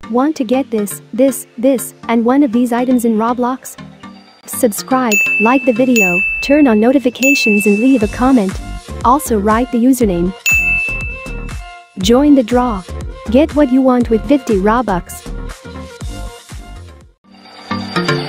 Want to get this, and one of these items in Roblox? Subscribe, like the video, turn on notifications and leave a comment. Also write the username. Join the draw. Get what you want with 50 Robux.